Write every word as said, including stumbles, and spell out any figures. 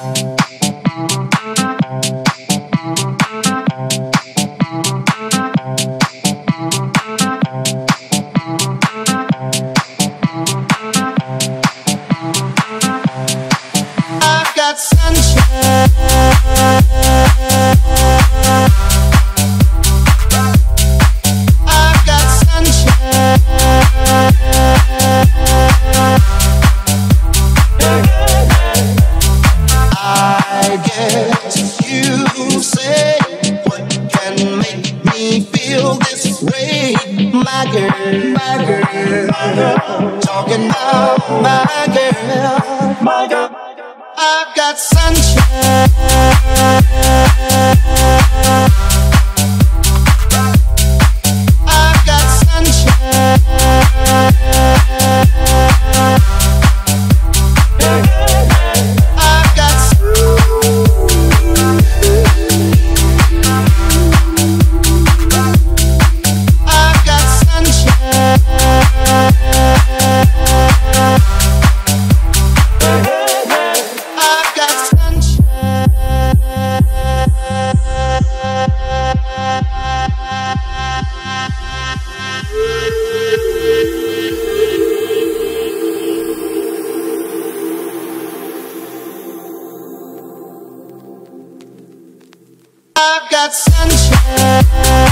I've got sunshine. I've got sunshine. I guess you say what can make me feel this way, my girl, my girl, my girl. Talking about my girl, my girl. I've got sunshine. I've got sunshine. I've got I've got sunshine. I've got sunshine. I've got sunshine.